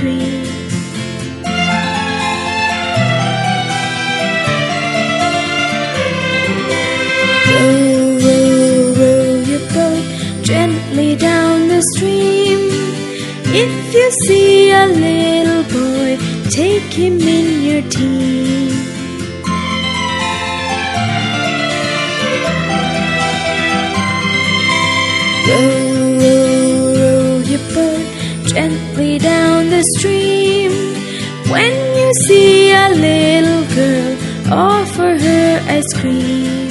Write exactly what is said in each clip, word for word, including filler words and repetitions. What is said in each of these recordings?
green. Row, row, row your boat gently down the stream. If you see a little boy, take him in your team. Row, row, row your boat gently down the stream. When you see a little girl, offer her ice cream.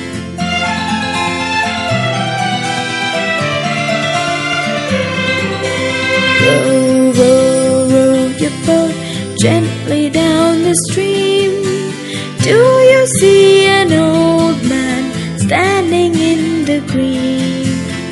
Row, row, row your boat gently down the stream. Do you see an old man standing in the green?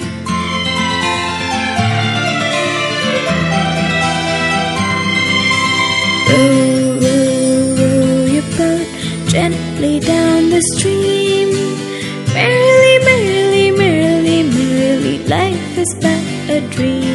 Row, row, row your boat gently down the stream. Merrily, merrily, merrily, merrily, life is but a dream.